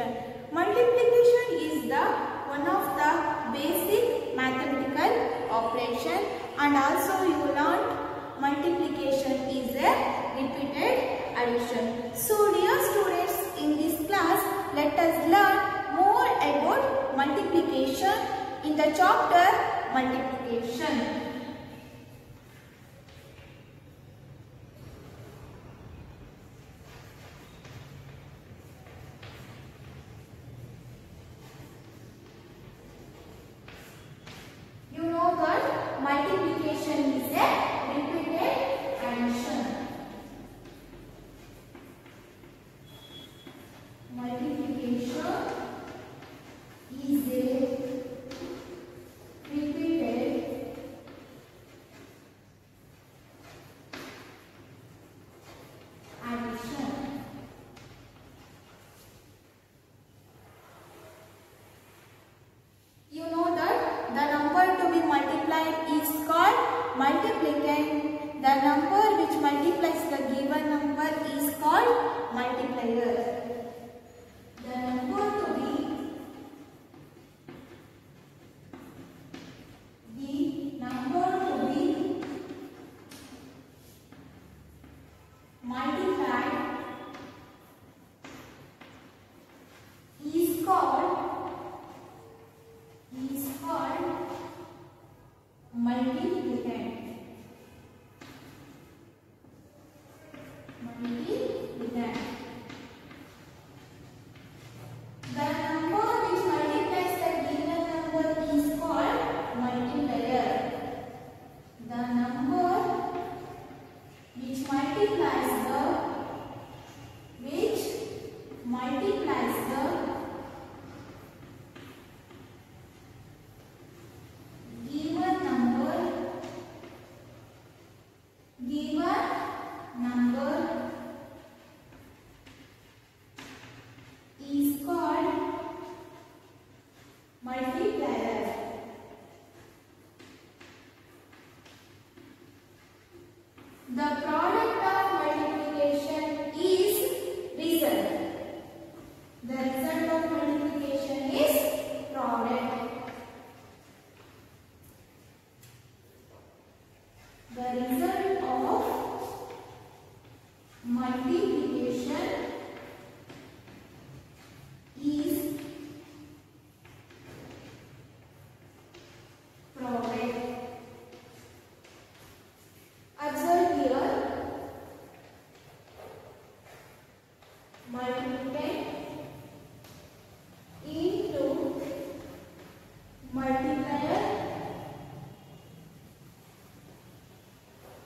multiplication. Multiplication is the one of the basic mathematical operation, and also you learned multiplication is a repeated addition. So dear students, in this class let us learn more about multiplication in the chapter multiplication. You know that multiplication is a repeated addition. Multiplication is a repeated addition. You know that the number to be multiplied is called multiplicand. The number which multiplies the given number is called multiplier. The number to be multiplied is called multiplicand. Multiplicand. The number which multiplies the given number is called multiplier. The number which multiplies the given number is called multiplier. The product of multiplication is result. The result of multiplication is product. The result of multiplication is product. Observe here, multiplicand into multiplier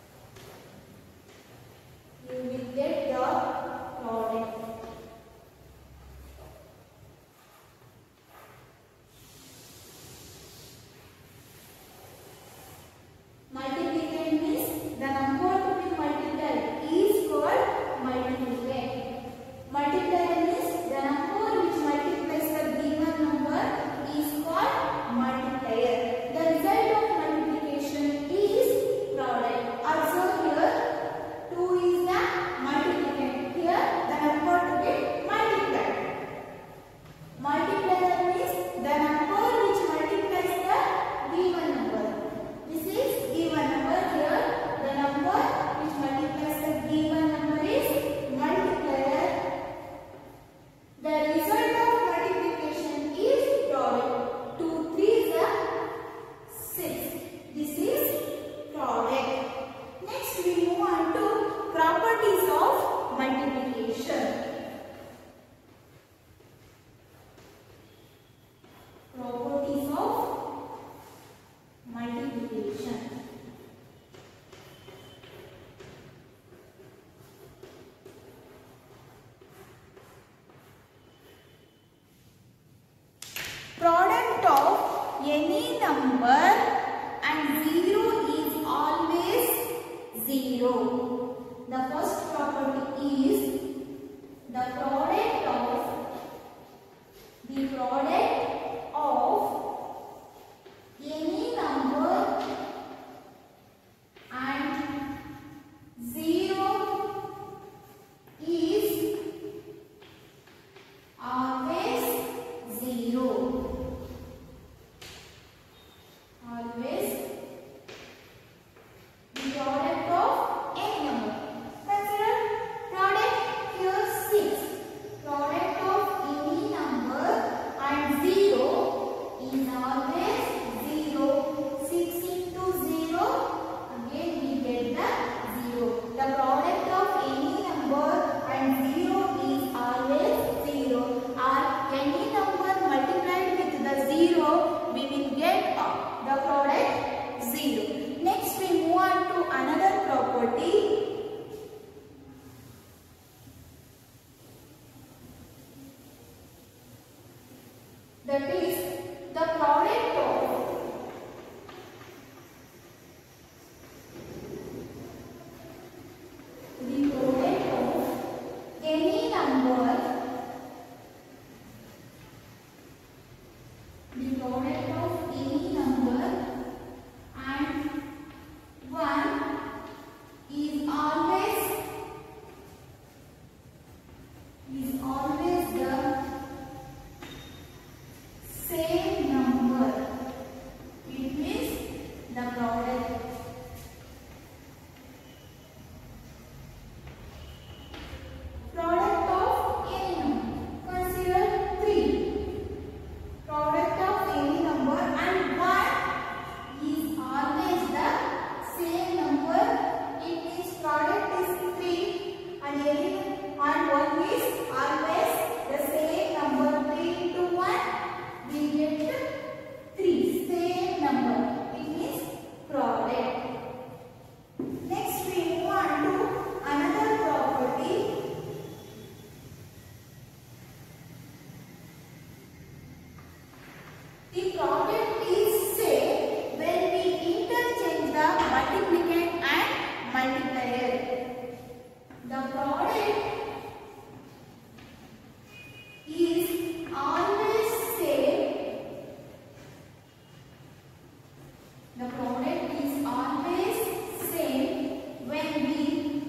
The product is always same when we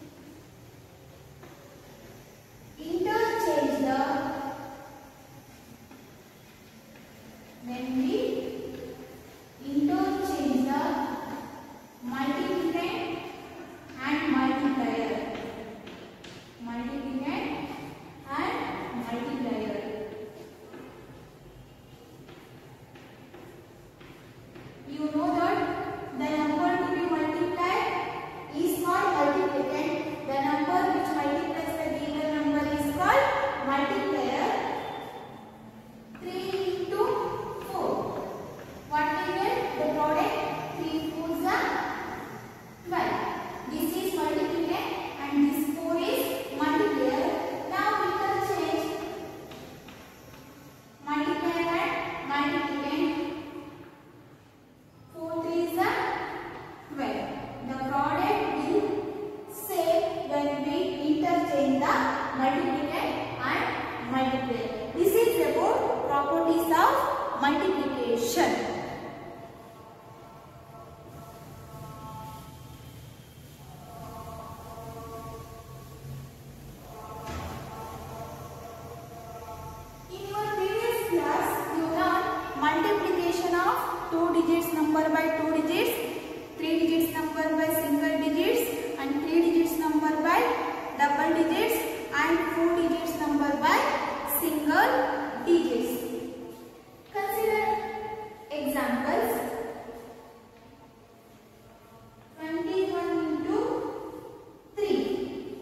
interchange the multiplicand and multiplier. You know that the number to be multiplied is called multiplicand. The number which multiplies the given number is called multiplier. 3 into 4. What we get? The product 3 4s are 12. This is multiplicand and this 4 is multiplier. Now we can change multiplier and multiplicand. 4 3s are 12. The product will same when we interchange the multiplicand and multiplier. This is about properties of multiplication. In your previous class, you learned multiplication of 2 digits number by 2 digits, 3 digits number by single digits, and 3 digits number by double digits, and 4 digits number by single digits. Consider examples. 21 into 3.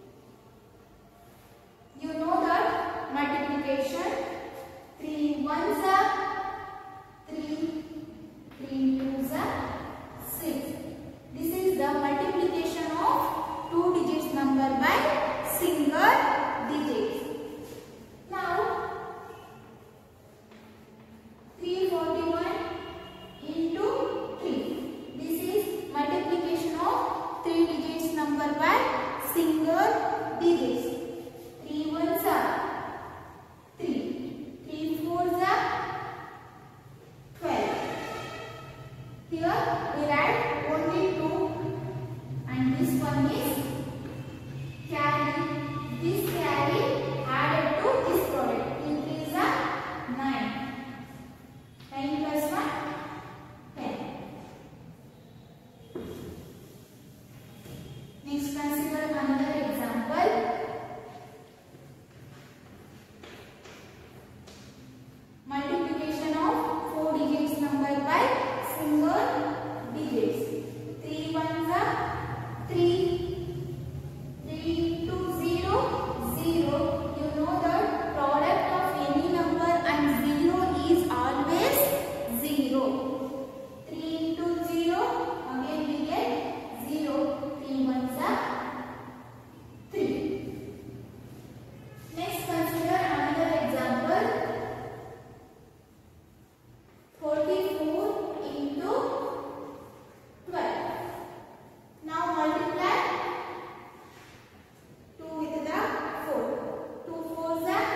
You know that multiplication 3 1s are 3, 3 2s are 6. This is the multiplication of 2 digits number by single digits. Now 341 into 3. This is multiplication of 3 digits number by single digits. 3 1s are 3, 3 4s are 12. Here we write only 2 and this one is carry. This carry added to this product. 3 3s are 9. 9 plus 1, 10. Next, consider another example. Multiplication of 4 digits number by single digits. 3 1s are 3, 3 2 0, 0. You know that product of any number and 0 is always 0. 3 into 0, again we get 0. 3 1s are 3. Next, consider another example. 44 into 12. Now multiply 2 with the 4. 2 4s are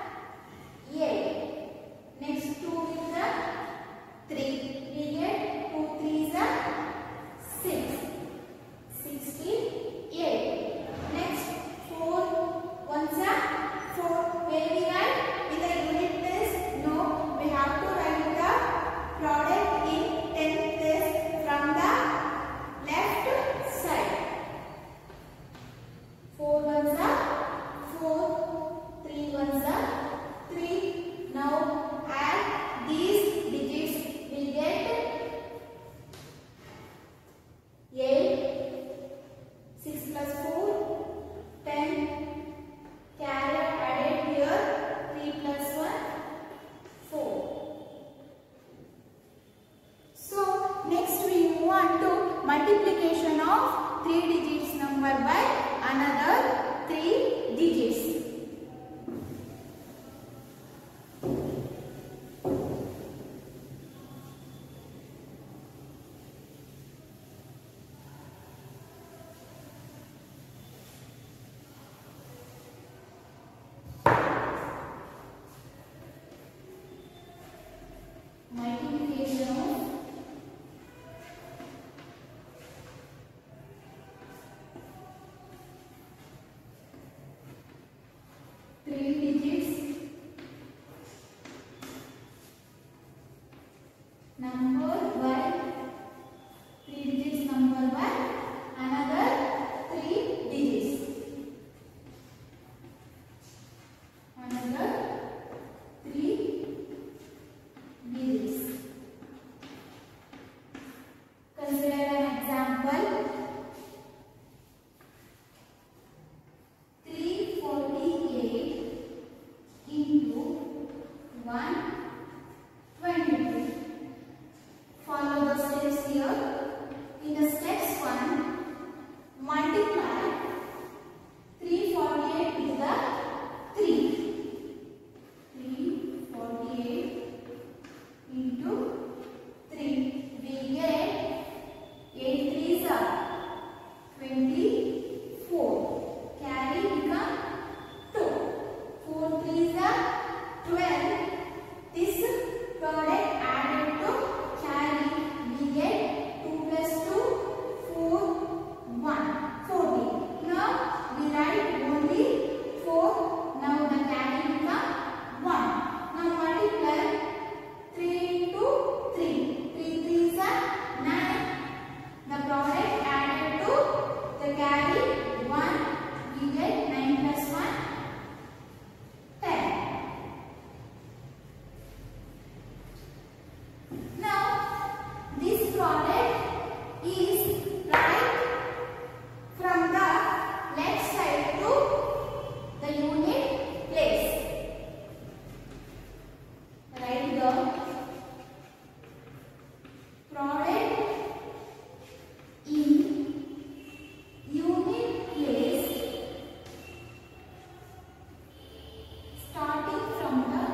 8. Next 2 with the 3. We get 2 3s are 6. 68. Next 4 1s are 4. When we write in the unit place, no, we have to write the product in 10th place from the left side. 4 1s are 4, 3 1s are 3. Now add these digits. We get 8, 6 plus 4, 10. Carry added here. 3 plus 1, 4. So next we move on to multiplication of 3 digits number by another 3 digits. Multiplication of here in the steps 1, multiply 348 with the 3. 348 into 3. We get 8 3s are 24. Carry become 2. 4 3s are 12. This product added to carry, we get 2 plus 2, 4, 1, 14. Now we write only 4. Now the carry become 1. Now multiply 3 into 3. 3 3s are 9. The product added to the carry 1. We get 9 plus 1, 10. Now this product is right from the left side to the unit place. Write the product in unit place starting from the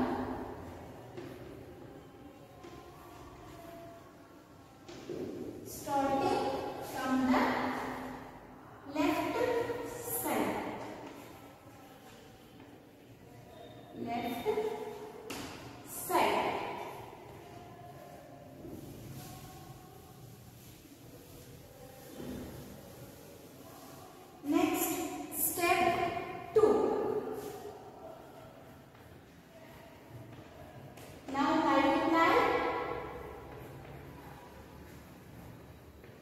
left side. Left side. Next, step 2. Now multiply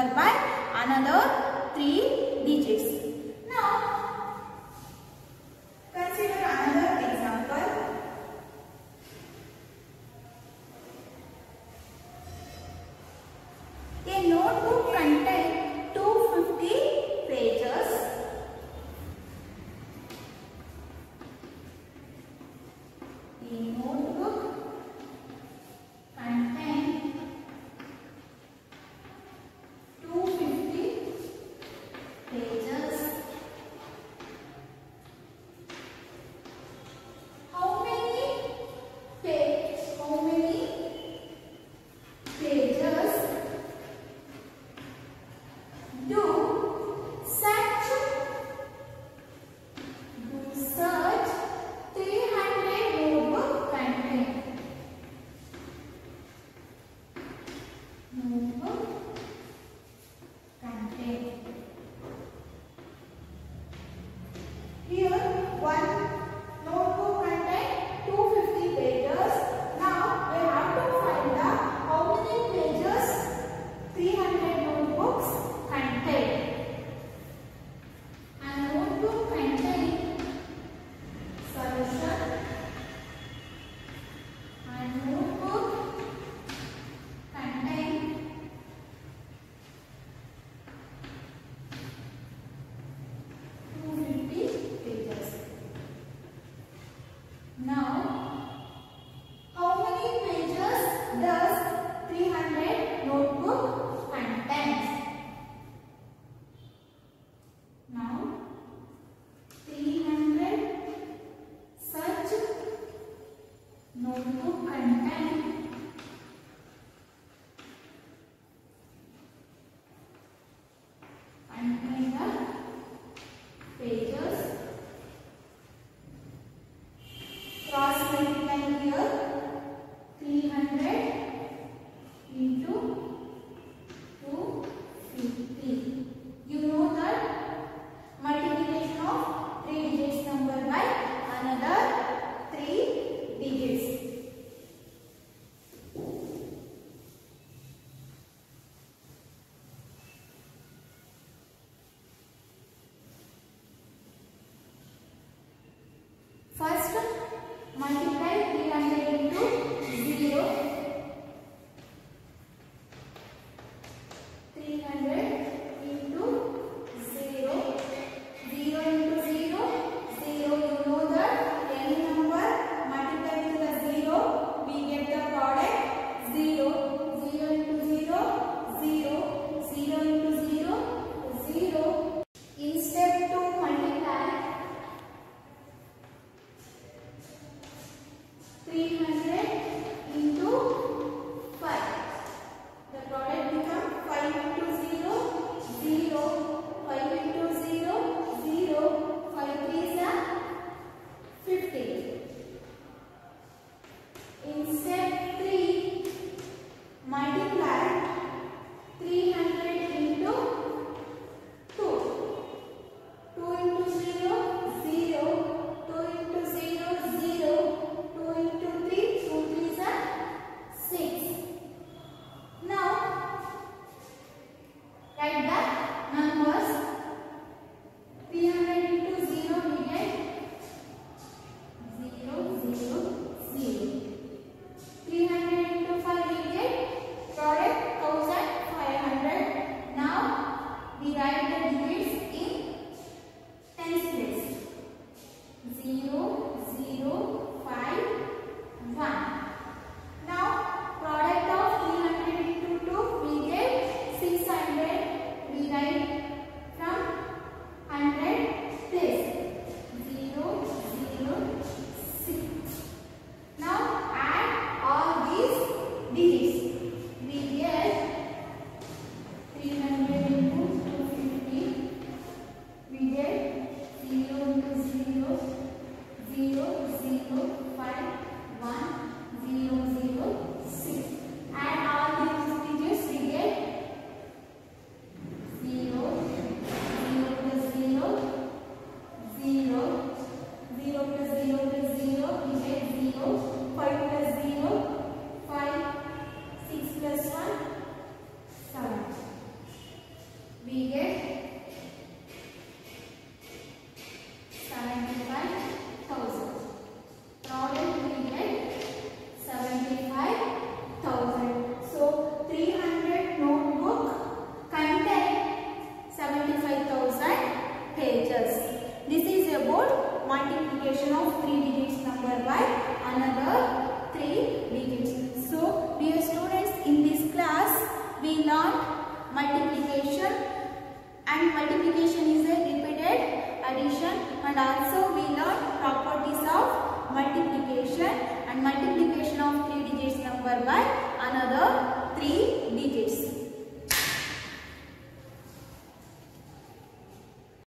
number by another 3 digits. Now, consider another example. A notebook contains 250 pages. A notebook contains 250 pages. How many pages such 300 notebook contain? Here one notebook contains 250 pages. Now we have to find out how many pages 300 notebooks contain. A notebook contains solution. A notebook contains 250 pages. Now, how many pages does 300 notebook contains? Now, 300 such notebook contains the pages. Cross multiply here. 300 into 250. You know that multiplication of 3 digits number by another 3 digits. First, multiply 300 into 0. 300 into 0. 0 into 0. 0. You know that any number multiplied to the 0, we get the product 0. 0 into 0. 0. 0 into 0. 0. In step 2, multiply we get 75,000. Product we get 75,000. So 300 notebook contain 75,000 pages. This is about multiplication of 3 digits number by another 3 digits. So dear students, in this class we learned multiplication, and multiplication is a repeated addition, and also we learned properties of multiplication and multiplication of 3 digits number by another 3 digits.